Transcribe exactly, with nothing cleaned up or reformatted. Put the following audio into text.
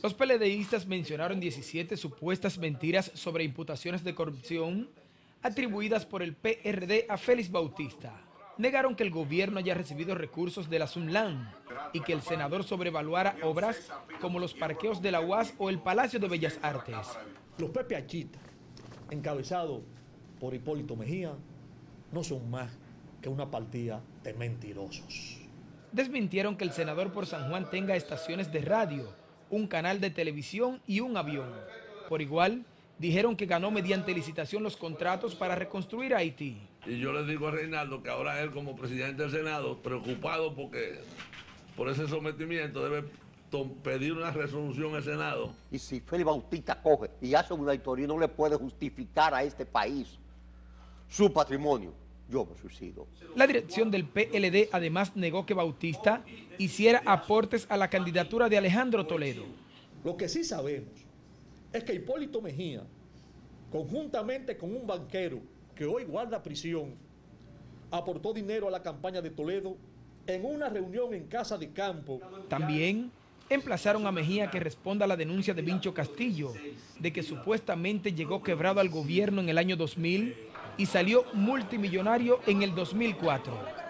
Los PLDistas mencionaron diecisiete supuestas mentiras sobre imputaciones de corrupción atribuidas por el P R D a Félix Bautista. Negaron que el gobierno haya recibido recursos de la SUNLAN y que el senador sobrevaluara obras como los parqueos de la U A S o el Palacio de Bellas Artes. Los PPHistas, encabezados por Hipólito Mejía, no son más que una partida de mentirosos. Desmintieron que el senador por San Juan tenga estaciones de radio, un canal de televisión y un avión. Por igual, dijeron que ganó mediante licitación los contratos para reconstruir Haití. Y yo le digo a Reinaldo que ahora él, como presidente del Senado, preocupado porque por ese sometimiento debe pedir una resolución al Senado. Y si Félix Bautista coge y hace una auditoría y no le puede justificar a este país su patrimonio, yo me suicido. La dirección del P L D además negó que Bautista hiciera aportes a la candidatura de Alejandro Toledo. Lo que sí sabemos es que Hipólito Mejía, conjuntamente con un banquero que hoy guarda prisión, aportó dinero a la campaña de Toledo en una reunión en Casa de Campo. También emplazaron a Mejía que responda a la denuncia de Vincho Castillo de que supuestamente llegó quebrado al gobierno en el año dos mil y salió multimillonario en el dos mil cuatro.